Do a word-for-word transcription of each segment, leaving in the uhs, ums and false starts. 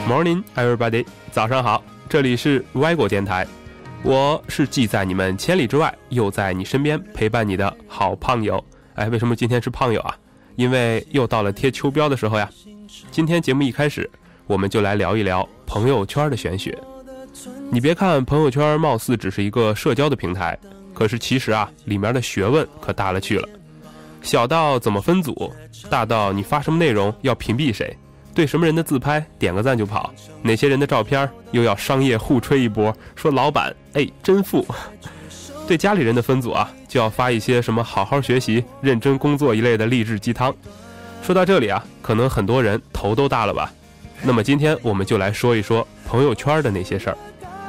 Morning, everybody， 早上好，这里是歪果电台，我是既在你们千里之外，又在你身边陪伴你的好胖友。哎，为什么今天是胖友啊？因为又到了贴秋膘的时候呀。今天节目一开始，我们就来聊一聊朋友圈的玄学。你别看朋友圈貌似只是一个社交的平台，可是其实啊，里面的学问可大了去了。小到怎么分组，大到你发什么内容要屏蔽谁，对什么人的自拍点个赞就跑，哪些人的照片又要商业互吹一波，说老板哎真富。对家里人的分组啊，就要发一些什么好好学习认真工作一类的励志鸡汤。说到这里啊，可能很多人头都大了吧。那么今天我们就来说一说朋友圈的那些事儿。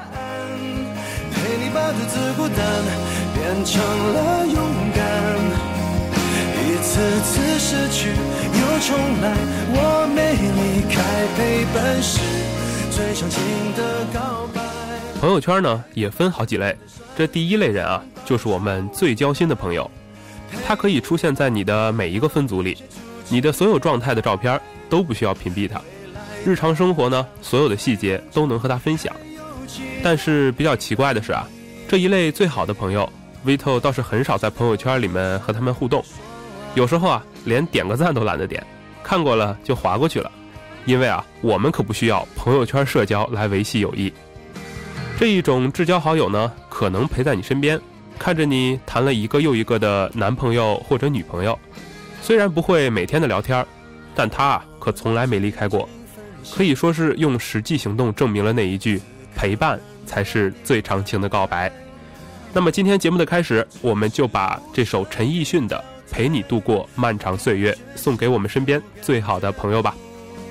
陪你把独自孤单变成了勇敢，一次次失去又重来，我没离开陪伴时最长情的告白。 朋友圈呢也分好几类，这第一类人啊，就是我们最交心的朋友，他可以出现在你的每一个分组里，你的所有状态的照片都不需要屏蔽他，日常生活呢所有的细节都能和他分享。但是比较奇怪的是啊，这一类最好的朋友 Vito 倒是很少在朋友圈里面和他们互动，有时候啊连点个赞都懒得点，看过了就划过去了。因为啊我们可不需要朋友圈社交来维系友谊。这一种至交好友呢，可能陪在你身边，看着你谈了一个又一个的男朋友或者女朋友，虽然不会每天的聊天，但他啊可从来没离开过，可以说是用实际行动证明了那一句陪伴才是最长情的告白。那么今天节目的开始，我们就把这首陈奕迅的《陪你度过漫长岁月》送给我们身边最好的朋友吧。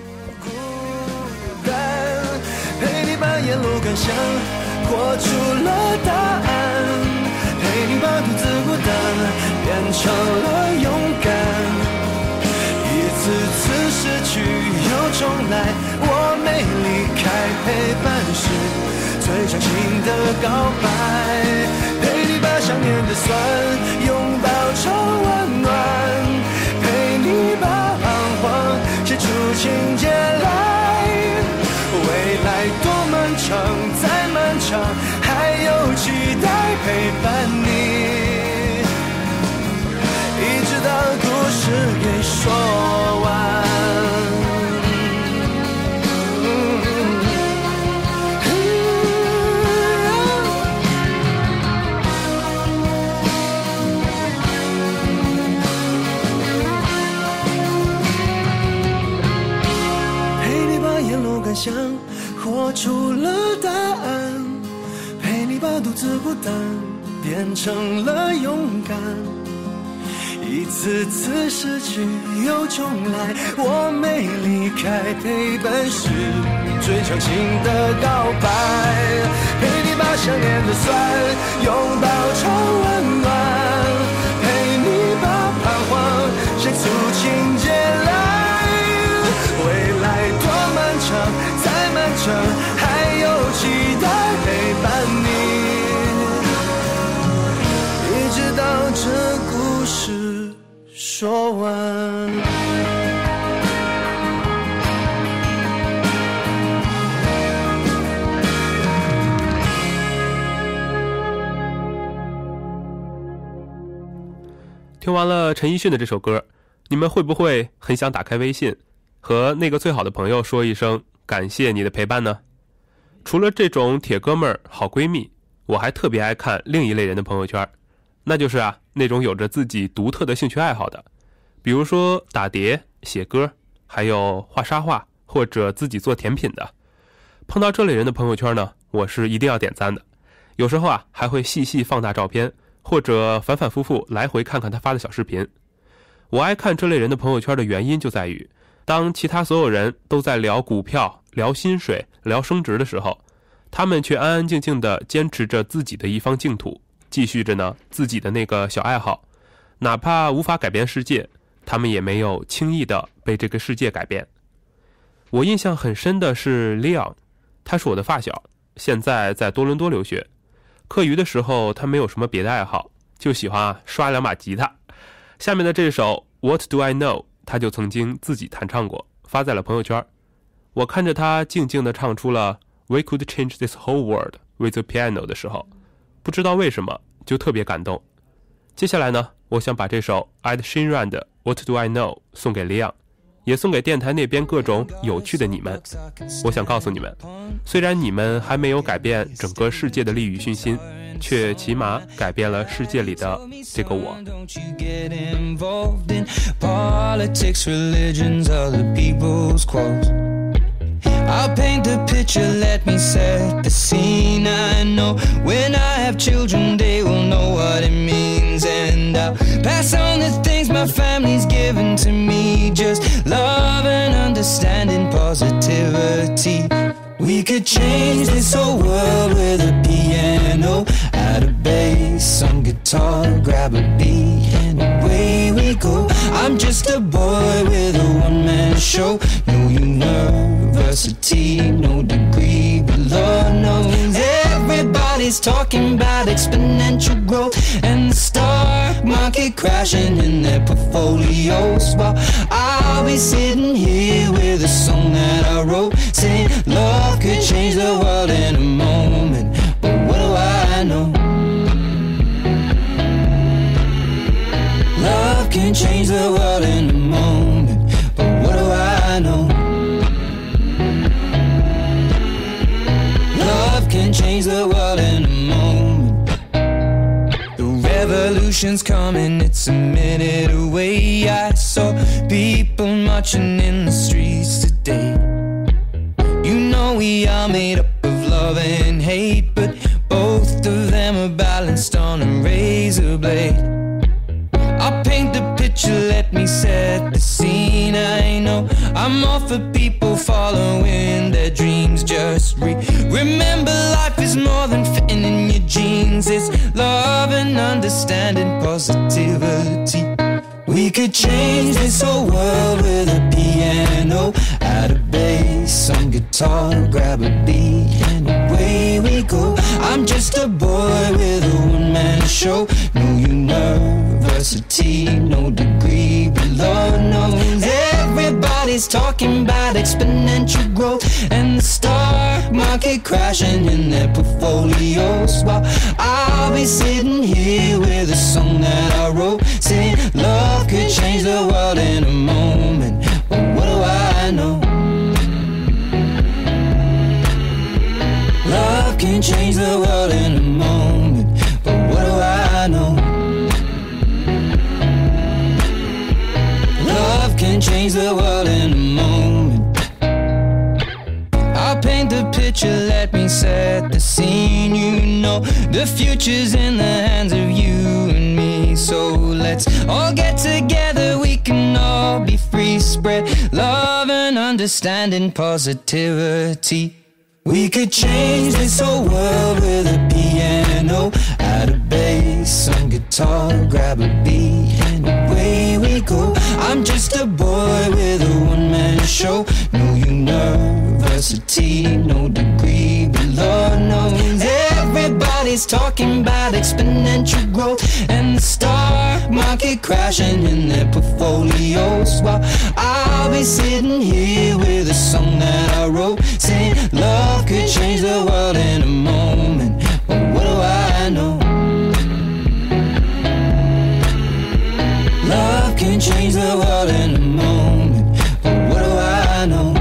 陪你把沿路感想活出了答案，陪你把独自孤单变成了勇敢，一次次失去又重来，我没离开陪伴时最长情的告白，陪你把想念的酸拥抱成温暖，陪你把彷徨写出情节来，未来多漫长再漫长，还有期待陪伴你，一直到故事给说完。想活出了答案，陪你把独自孤单变成了勇敢，一次次失去又重来，我没离开陪伴时最长情的告白，陪你把想念的酸拥抱成温暖，陪你把彷徨写出情节来，未来多漫长再漫长，还有期待陪伴你，一直到这故事说完。 听完了陈奕迅的这首歌，你们会不会很想打开微信，和那个最好的朋友说一声感谢你的陪伴呢？除了这种铁哥们儿好闺蜜，我还特别爱看另一类人的朋友圈，那就是啊那种有着自己独特的兴趣爱好的，比如说打碟、写歌，还有画沙画或者自己做甜品的。碰到这类人的朋友圈呢，我是一定要点赞的，有时候啊还会细细放大照片，或者反反复复来回看看他发的小视频。我爱看这类人的朋友圈的原因就在于，当其他所有人都在聊股票、聊薪水、聊升职的时候，他们却安安静静地坚持着自己的一方净土，继续着呢自己的那个小爱好，哪怕无法改变世界，他们也没有轻易地被这个世界改变。我印象很深的是 Leon， 他是我的发小，现在在多伦多留学。课余的时候他没有什么别的爱好，就喜欢啊刷两把吉他。下面的这首 What Do I Know， 他就曾经自己弹唱过，发在了朋友圈。 我看着他静静地唱出了 We could change this whole world with a piano 的时候，不知道为什么就特别感动。接下来呢，我想把这首 Ed Sheeran 的 What Do I Know 送给李昂，也送给电台那边各种有趣的你们。我想告诉你们，虽然你们还没有改变整个世界的利欲熏心，却起码改变了世界里的这个我。 I'll paint the picture, let me set the scene. I know when I have children, they will know what it means. And I'll pass on the things my family's given to me. Just love and understanding, positivity. We could change this whole world with a piano, add a bass, some guitar, grab a beat, and away we go. I'm just a boy with a one-man show. No university, no degree, but Lord knows everybody's talking about exponential growth and the stock market crashing in their portfolios. While I'll be sitting here with a song that I wrote, saying love could change the world in a moment. But what do I know? Love can change the world in a moment. But what do I know? Love can change the world in a moment. The revolution's coming, it's a minute away. I saw people marching in the streets today. You know we are made up of love and hate, but both of them are balanced on a razor blade. I'll paint the picture, let me set the scene. I know I'm all for people following their dreams. Just re remember life is more than fitting in your jeans. It's love and understanding, positivity. We could change this whole world with a piano, add a bass, some guitar, grab a beat, and away we go. I'm just a boy with a one-man show. No university, no degree, but Lord knows everybody's talking about exponential growth and the stock market crashing in their portfolios. While I'll be sitting here with a song that I wrote, saying love could change the world in a moment. But what do I know? Love can change the world in a moment. But what do I know? Love can change the world in a moment. I'll paint the picture, let me set the scene. You know the future's in the hands of you and me. So let's all get together, we can all be free. Spread love and understanding, positivity. We could change this whole world with a piano, add a bass, some guitar, grab a beat, and away we go. I'm just a boy with a one-man show. No university, no degree, but Lord knows everybody's talking about exponential growth and the stock market crashing in their portfolios. While I'll be sitting here with a song that I wrote, saying love could change the world in a moment. But what do I know? Love can change the world in a moment. But what do I know?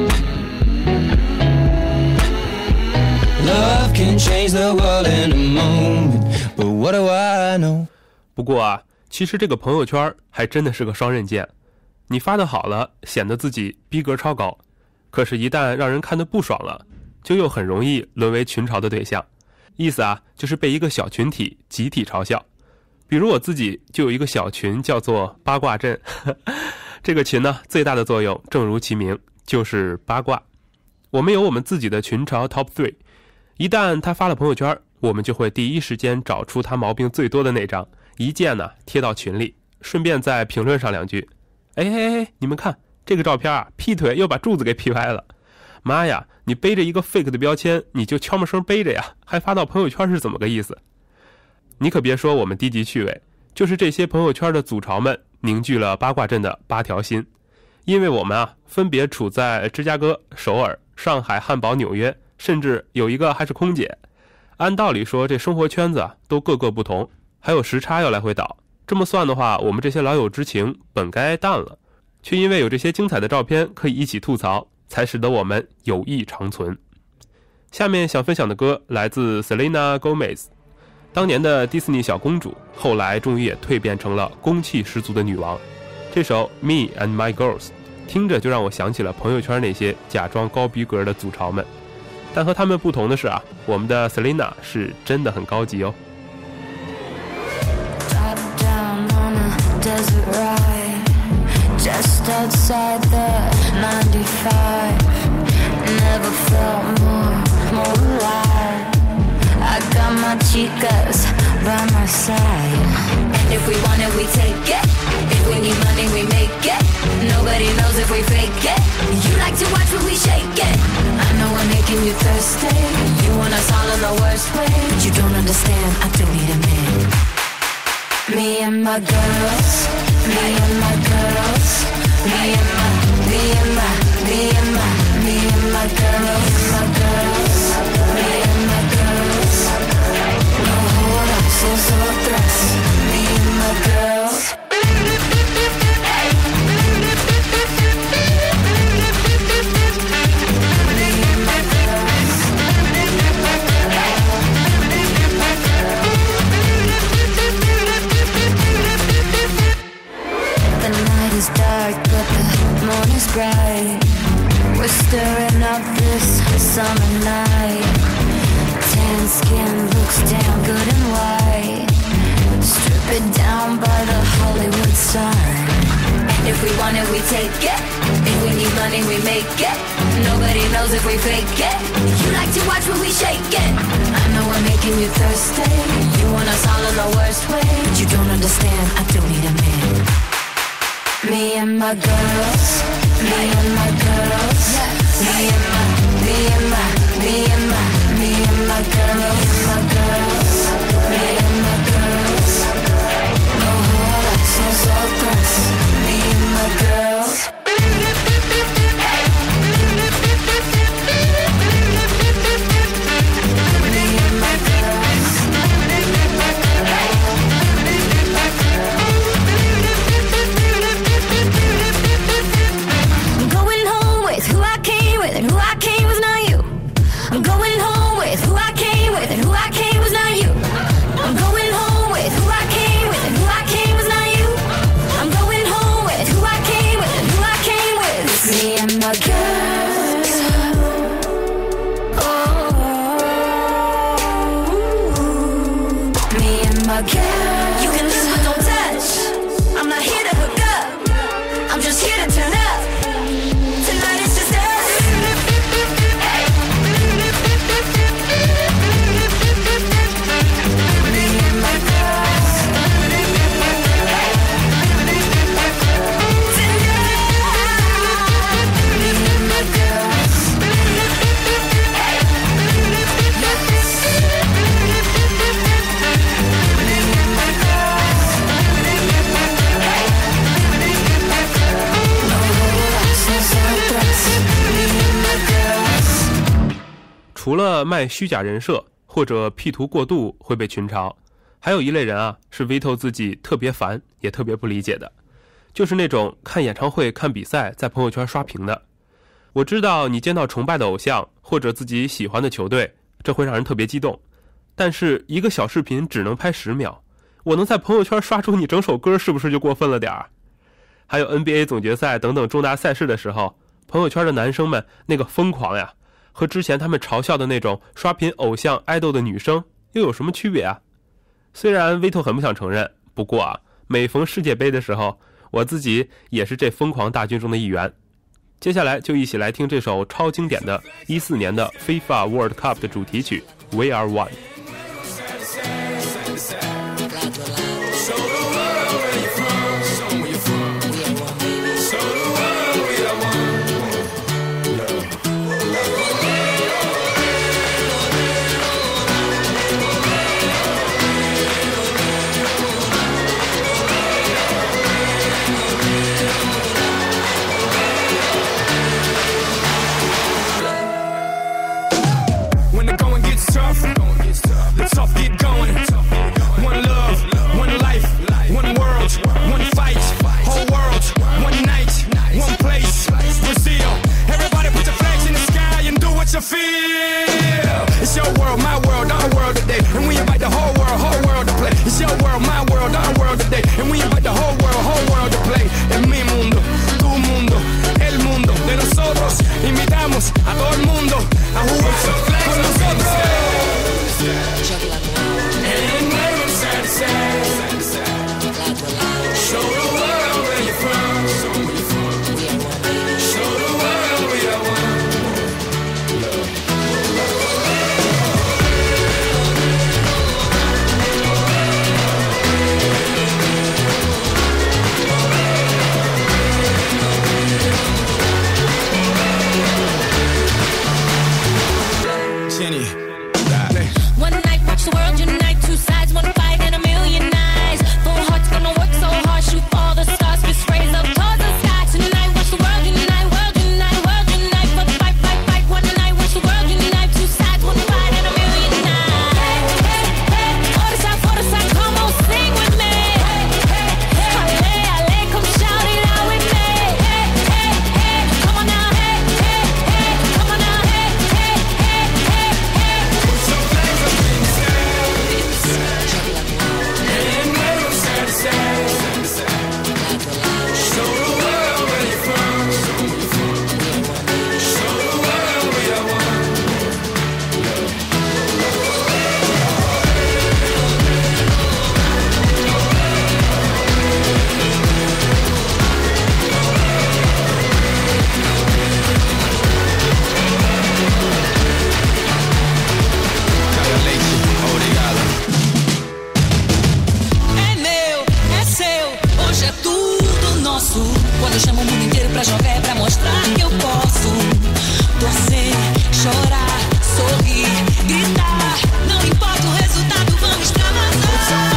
Love can change the world in a moment. But what do I know? 不过啊，其实这个朋友圈还真的是个双刃剑。你发的好了，显得自己逼格超高，可是一旦让人看得不爽了，就又很容易沦为群嘲的对象。意思啊，就是被一个小群体集体嘲笑。比如我自己就有一个小群叫做八卦阵这个群呢，最大的作用正如其名，就是八卦。我们有我们自己的群嘲 top three， 一旦他发了朋友圈，我们就会第一时间找出他毛病最多的那张，一键呢贴到群里，顺便在评论上两句。哎哎哎，你们看这个照片啊，劈腿又把柱子给劈歪了。妈呀，你背着一个 fake 的标签，你就悄没声背着呀，还发到朋友圈是怎么个意思？你可别说我们低级趣味，就是这些朋友圈的组嘲们凝聚了八卦阵的八条心。 因为我们啊分别处在芝加哥、首尔、上海、汉堡、纽约，甚至有一个还是空姐。按道理说，这生活圈子啊都各个不同，还有时差要来回倒。这么算的话，我们这些老友之情本该淡了，却因为有这些精彩的照片可以一起吐槽，才使得我们友谊长存。下面想分享的歌来自 Selena Gomez， 当年的迪士尼小公主，后来终于也蜕变成了攻气十足的女王。这首 Me and My Girls 听着就让我想起了朋友圈那些假装高逼格的祖潮们，但和他们不同的是啊，我们的 Selena 是真的很高级哦。 Desert ride, just outside the ninety-five. Never felt more, more alive. I got my chicas by my side. And if we want it, we take it. If we need money, we make it. Nobody knows if we fake it. You like to watch when we shake it. I know we're making you thirsty. You want us all in the worst way. But you don't understand, I don't need a man.Me and my girls, me and my girls, me and my, me and my, me and my, me and my girls, my girls, me and my girls. No jodas, nosotras, me and my girls. 除了卖虚假人设或者 P 图过度会被群嘲，还有一类人啊，是 Vito 自己特别烦也特别不理解的，就是那种看演唱会看比赛在朋友圈刷屏的。我知道你见到崇拜的偶像或者自己喜欢的球队，这会让人特别激动，但是一个小视频只能拍十秒，我能在朋友圈刷出你整首歌，是不是就过分了点儿？还有 N B A 总决赛等等重大赛事的时候，朋友圈的男生们那个疯狂呀，和之前他们嘲笑的那种刷屏偶像爱豆的女生又有什么区别啊？虽然 Vito 很不想承认，不过啊，每逢世界杯的时候，我自己也是这疯狂大军中的一员。接下来就一起来听这首超经典的一四年的 FIFA World Cup 的主题曲 We Are One。 Quando eu chamo o mundo inteiro pra jogar é pra mostrar que eu posso torcer, chorar, sorrir, gritar. Não importa o resultado, vamos extravasar.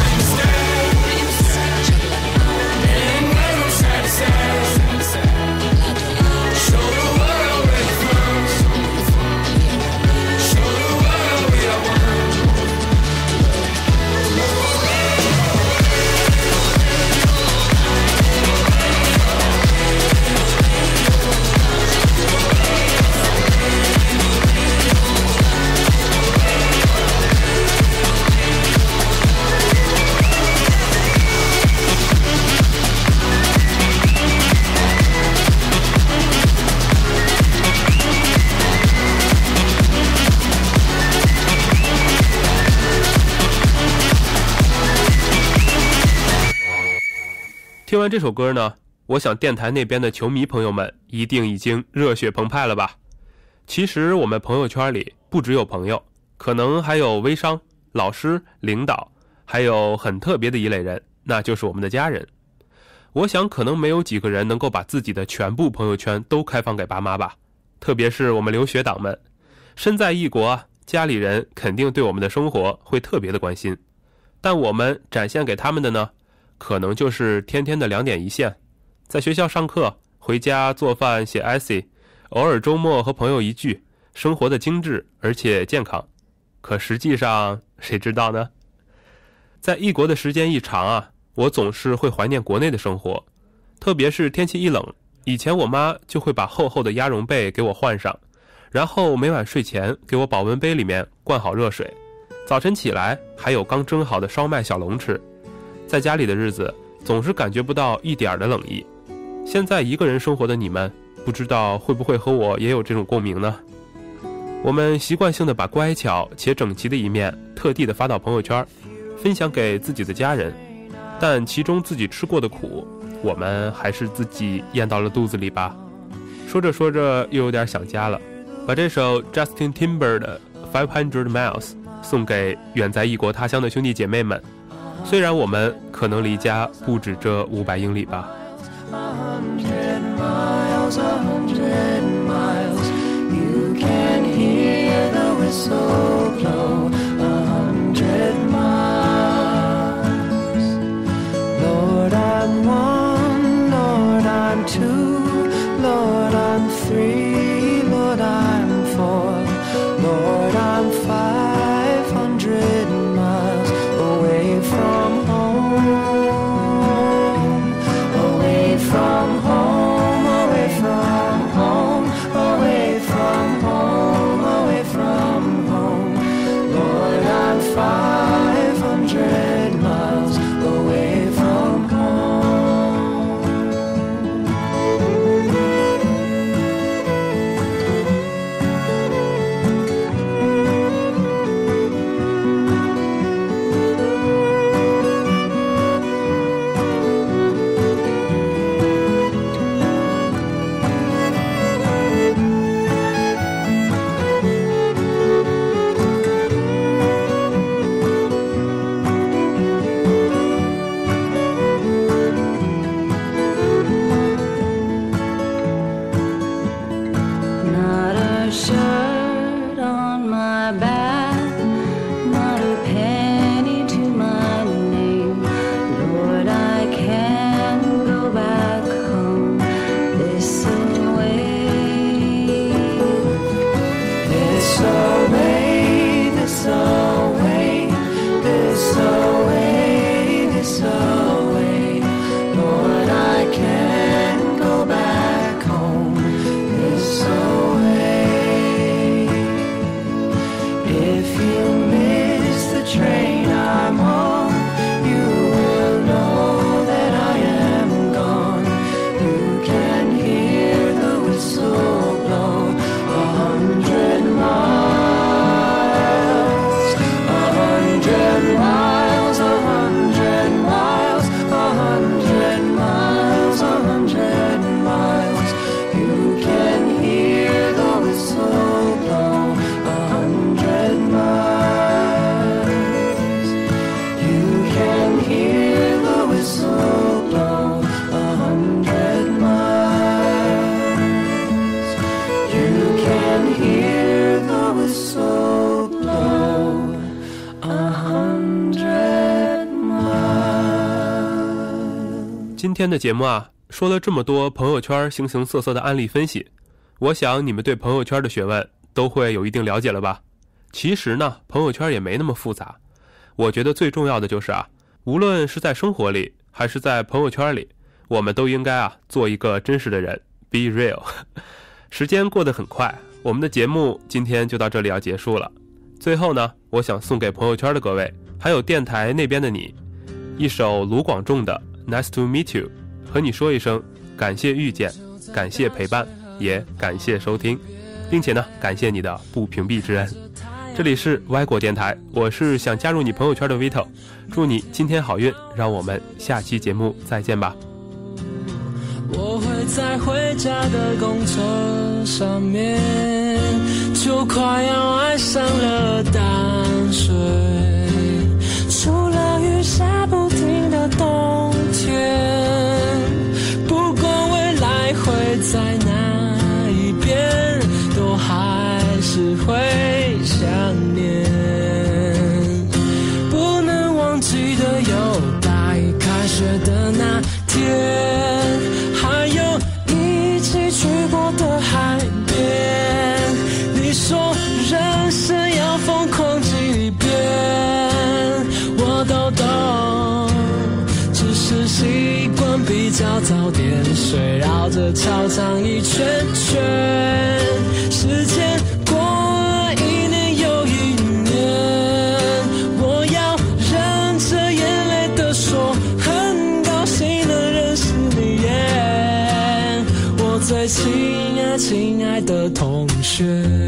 听完这首歌呢，我想电台那边的球迷朋友们一定已经热血澎湃了吧。其实我们朋友圈里不只有朋友，可能还有微商、老师、领导，还有很特别的一类人，那就是我们的家人。我想可能没有几个人能够把自己的全部朋友圈都开放给爸妈吧，特别是我们留学党们，身在异国，家里人肯定对我们的生活会特别的关心，但我们展现给他们的呢，可能就是天天的两点一线，在学校上课，回家做饭写 essay， 偶尔周末和朋友一聚，生活的精致而且健康。可实际上谁知道呢？在异国的时间一长啊，我总是会怀念国内的生活，特别是天气一冷，以前我妈就会把厚厚的鸭绒被给我换上，然后每晚睡前给我保温杯里面灌好热水，早晨起来还有刚蒸好的烧麦小笼吃。在家里的日子总是感觉不到一点的冷意。现在一个人生活的你们，不知道会不会和我也有这种共鸣呢？我们习惯性的把乖巧且整齐的一面特地的发到朋友圈，分享给自己的家人，但其中自己吃过的苦，我们还是自己咽到了肚子里吧。说着说着又有点想家了，把这首 Justin Timber 的five hundred miles 送给远在异国他乡的兄弟姐妹们，虽然我们可能离家不止这五百英里吧。 Home, away from home, away from home. 天的节目啊，说了这么多朋友圈形形色色的案例分析，我想你们对朋友圈的学问都会有一定了解了吧？其实呢，朋友圈也没那么复杂。我觉得最重要的就是啊，无论是在生活里还是在朋友圈里，我们都应该啊做一个真实的人 ，be real。时间过得很快，我们的节目今天就到这里要结束了。最后呢，我想送给朋友圈的各位，还有电台那边的你，一首卢广仲的 Nice to meet you， 和你说一声感谢遇见，感谢陪伴，也感谢收听，并且呢，感谢你的不屏蔽之恩。这里是歪果电台，我是想加入你朋友圈的 Vito， 祝你今天好运，让我们下期节目再见吧。 我会在回家的公车上面，就快要爱上了淡水。除了雨下不停的冬天，不管未来会在哪一边，都还是会想念。不能忘记的有大一开学的那天，还有一起去过的海边。你说人生要疯狂几遍，我都懂，只是习惯比较早点睡，绕着操场一圈圈。时间过了一年又一年，我要忍着眼泪的说，很高兴能认识你耶，我最亲爱亲爱的同学。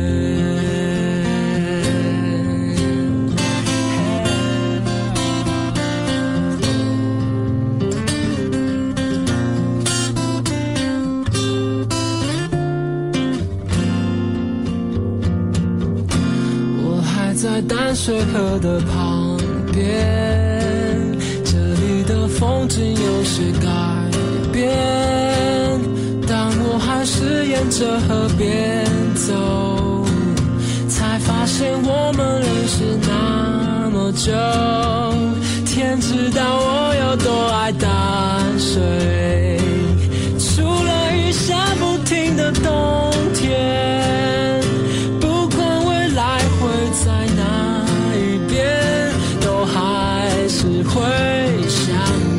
在淡水河的旁边，这里的风景有些改变，但我还是沿着河边走，才发现我们认识那么久，天知道我有多爱淡水。除了雨下不停的冬天，不管未来会在哪一边，都还是会想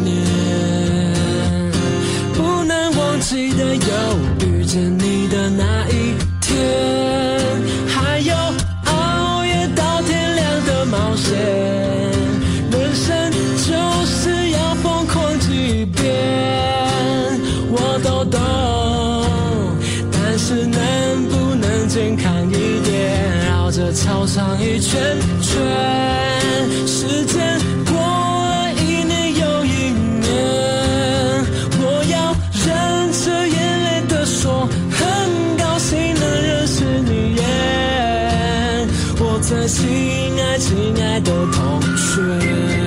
念。不能忘记的有遇见你的那一天，还有熬夜到天亮的冒险。人生就是要疯狂几遍，我都懂，但是能不能健康一点，绕着操场一圈圈。时间过了一年又一年，我要忍着眼泪的说，很高兴能认识你耶，我最亲爱亲爱的同学。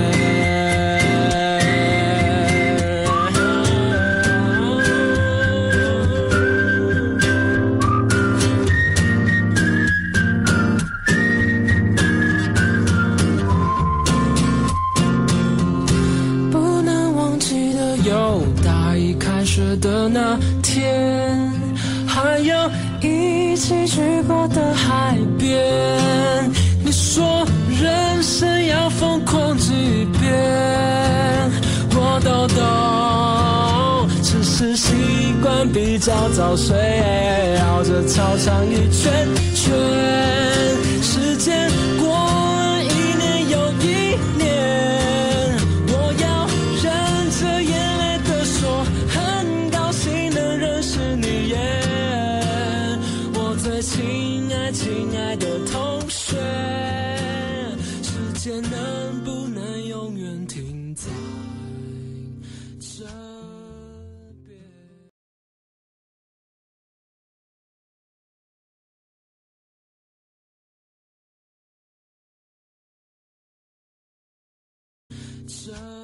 的那天，还有一起去过的海边。你说人生要疯狂几遍，我都懂，只是习惯比较早睡，绕着操场一圈圈。时间过了一年又一年，我要忍着眼泪的说，很高兴能认识你耶，我最亲爱亲爱的同学。时间能不能永远停在这边？这